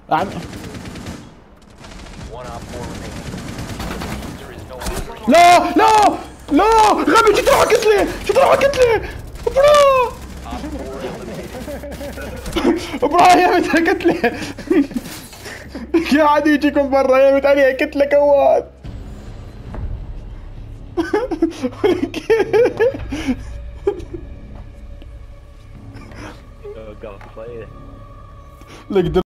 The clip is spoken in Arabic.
عم لا لا لا غبي، شو تروح كتلة، شو تروح كتلة برا ابراهيم انت كتلة يا عادي يجيكم برا يا متعني كتلة كواد لك